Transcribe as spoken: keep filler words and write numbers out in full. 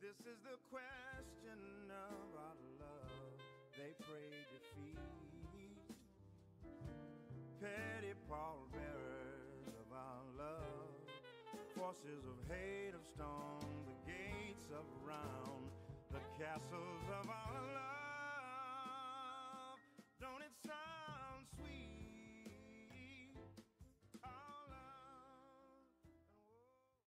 This is the question of our love. They pray defeat. Petty pallbearers of our love. Forces of hate have stormed the gates of round the castles of our love.